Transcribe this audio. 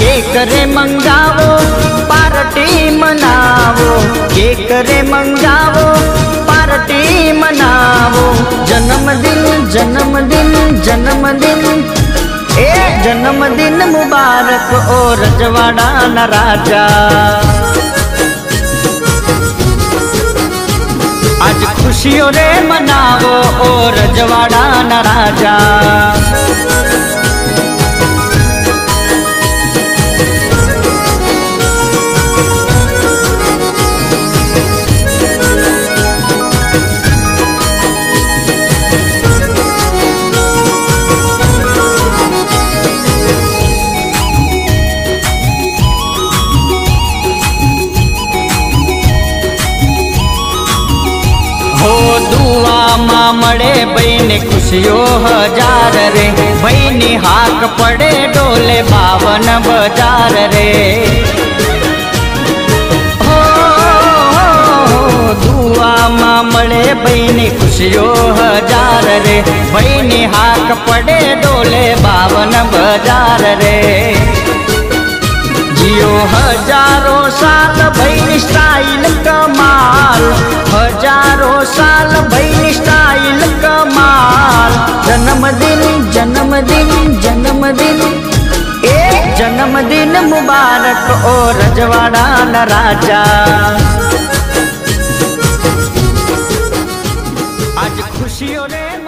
Cake रे मंगावो party मनावो, cake रे मंगावो party मनावो। जन्मदिन जन्मदिन जन्मदिन ए जन्मदिन मुबारक ओ रजवाड़ा न राजा। आज खुशियों रे मनावो ओ रजवाड़ा न राजा। दुआ मां मड़े बहनी खुशियों हजार रे, बहनी हाक पड़े डोले 52 बाजार रे। हो दुआ मां मड़े बहनी खुशियों हजार रे, बहनी हाक पड़े डोले 52 बाजार रे। जियो हजारों साल बहनी स्टाइल कमाल, हजारों साल बहनी स्टाइल कमाल। जन्मदिन जन्मदिन जन्मदिन ए जन्मदिन मुबारक ओ रजवाड़ा न राजा। आज खुशियों रे